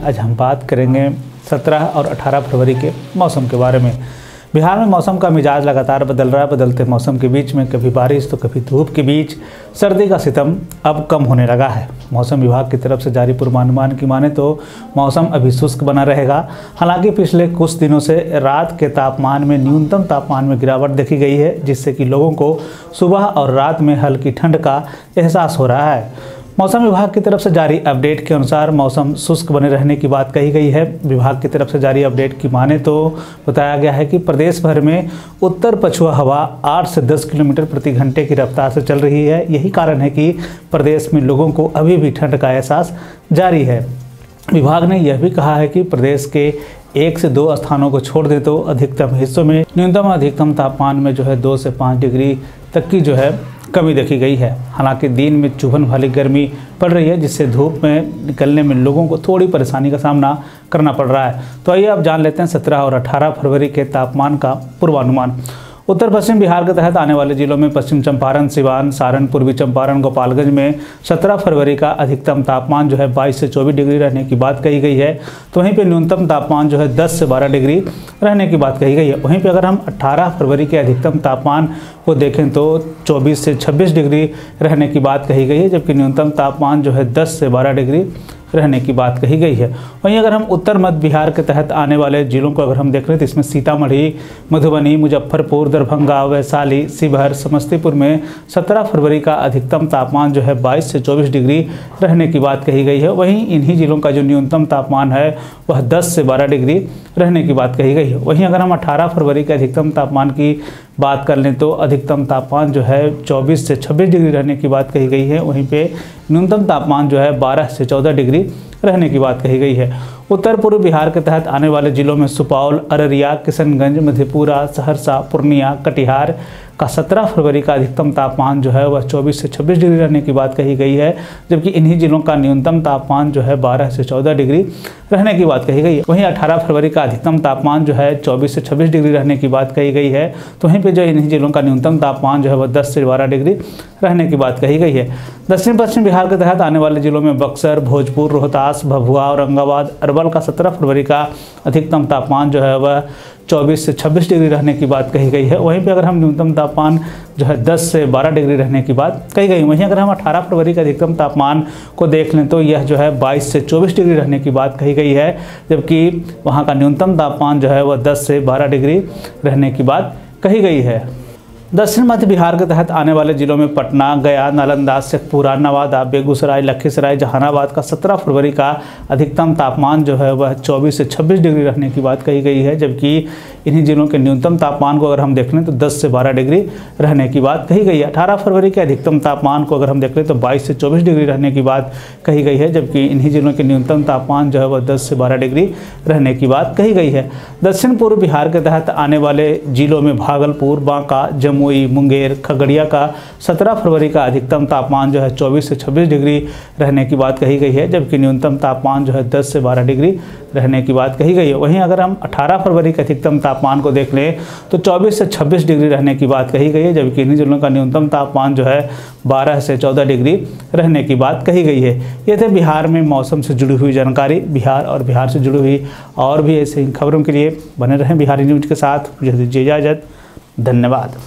आज हम बात करेंगे 17 और 18 फरवरी के मौसम के बारे में। बिहार में मौसम का मिजाज लगातार बदल रहा है। बदलते मौसम के बीच में कभी बारिश तो कभी धूप के बीच सर्दी का सितम अब कम होने लगा है। मौसम विभाग की तरफ से जारी पूर्वानुमान की माने तो मौसम अभी शुष्क बना रहेगा। हालांकि पिछले कुछ दिनों से रात के तापमान में न्यूनतम तापमान में गिरावट देखी गई है, जिससे कि लोगों को सुबह और रात में हल्की ठंड का एहसास हो रहा है। मौसम विभाग की तरफ से जारी अपडेट के अनुसार मौसम शुष्क बने रहने की बात कही गई है। विभाग की तरफ से जारी अपडेट की माने तो बताया गया है कि प्रदेश भर में उत्तर पछुआ हवा 8 से 10 किलोमीटर प्रति घंटे की रफ्तार से चल रही है। यही कारण है कि प्रदेश में लोगों को अभी भी ठंड का एहसास जारी है। विभाग ने यह भी कहा है कि प्रदेश के 1 से 2 स्थानों को छोड़ दे तो अधिकतम हिस्सों में न्यूनतम और अधिकतम तापमान में 2 से 5 डिग्री तक की कमी देखी गई है। हालांकि दिन में चुभन वाली गर्मी पड़ रही है, जिससे धूप में निकलने में लोगों को थोड़ी परेशानी का सामना करना पड़ रहा है। तो आइए अब जान लेते हैं 17 और 18 फरवरी के तापमान का पूर्वानुमान। उत्तर पश्चिम बिहार के तहत आने वाले जिलों में पश्चिम चंपारण, सिवान, सारण, पूर्वी चंपारण, गोपालगंज में 17 फरवरी का अधिकतम तापमान 22 से 24 डिग्री रहने की बात कही गई है। तो वहीं पे न्यूनतम तापमान 10 से 12 डिग्री रहने की बात कही गई है। वहीं पे अगर हम 18 फरवरी के अधिकतम तापमान को देखें तो 24 से 26 डिग्री रहने की बात कही गई है, जबकि न्यूनतम तापमान 10 से 12 डिग्री रहने की बात कही गई है। वहीं अगर हम उत्तर मध्य बिहार के तहत आने वाले जिलों को अगर हम देख रहे हैं तो इसमें सीतामढ़ी, मधुबनी, मुजफ्फरपुर, दरभंगा, वैशाली, शिवहर, समस्तीपुर में 17 फरवरी का अधिकतम तापमान 22 से 24 डिग्री रहने की बात कही गई है। वहीं इन्हीं जिलों का जो न्यूनतम तापमान है वह 10 से 12 डिग्री रहने की बात कही गई है। वहीं अगर हम 18 फरवरी के अधिकतम तापमान की बात कर लें तो अधिकतम तापमान 24 से 26 डिग्री रहने की बात कही गई है। वहीं पे न्यूनतम तापमान 12 से 14 डिग्री रहने की बात कही गई है। उत्तर पूर्व बिहार के तहत आने वाले जिलों में सुपौल, अररिया, किशनगंज, मधेपुरा, सहरसा, पूर्णिया, कटिहार का 17 फरवरी का अधिकतम तापमान वह 24 से 26 डिग्री रहने की बात कही गई है, जबकि इन्हीं जिलों का न्यूनतम तापमान 12 से 14 डिग्री रहने की बात कही गई है। वहीं 18 फरवरी का अधिकतम तापमान 24 से 26 डिग्री रहने की बात कही गई है। तो वहीं पे इन्हीं जिलों का न्यूनतम तापमान वह 10 से 12 डिग्री रहने की बात कही गई है। दक्षिण पश्चिम बिहार के तहत आने वाले जिलों में बक्सर, भोजपुर, रोहतास, भभुआ, औरंगाबाद, अरवल का 17 फरवरी का अधिकतम तापमान वह 24 से 26 डिग्री रहने की बात कही गई है। वहीं पे अगर हम न्यूनतम तापमान 10 से 12 डिग्री रहने की बात कही गई। वहीं अगर हम 18 फरवरी के अधिकतम तापमान को देख लें तो यह 22 से 24 डिग्री रहने की बात कही गई है, जबकि वहाँ का न्यूनतम तापमान वह 10 से 12 डिग्री रहने की बात कही गई है। दक्षिण मध्य बिहार के तहत आने वाले जिलों में पटना, गया, नालंदा, शेखपुरा, नवादा, बेगूसराय, लखीसराय, जहानाबाद का 17 फरवरी का अधिकतम तापमान वह 24 से 26 डिग्री रहने की बात कही गई है, जबकि इन्हीं जिलों के न्यूनतम तापमान को अगर हम देख लें तो 10 से 12 डिग्री रहने की बात कही गई है। 18 फरवरी के अधिकतम तापमान को अगर हम देख लें तो 22 से 24 डिग्री रहने की बात कही गई है, जबकि इन्हीं जिलों के न्यूनतम तापमान वह 10 से 12 डिग्री रहने की बात कही गई है। दक्षिण पूर्व बिहार के तहत आने वाले जिलों में भागलपुर, बांका, जमुई, मुंगेर, खगड़िया का 17 फरवरी का अधिकतम तापमान 24 से 26 डिग्री रहने की बात कही गई है, जबकि न्यूनतम तापमान 10 से 12 डिग्री रहने की बात कही गई है। वहीं अगर हम 18 फरवरी के अधिकतम तापमान को देख लें तो 24 से 26 डिग्री रहने की बात कही गई है, जबकि इन्हीं जिलों का न्यूनतम तापमान 12 से 14 डिग्री रहने की बात कही गई है। ये थे बिहार में मौसम से जुड़ी हुई जानकारी। बिहार और बिहार से जुड़ी हुई और भी ऐसे खबरों के लिए बने रहें बिहारी न्यूज के साथ। मुझे दीजिए इजाज़त। धन्यवाद।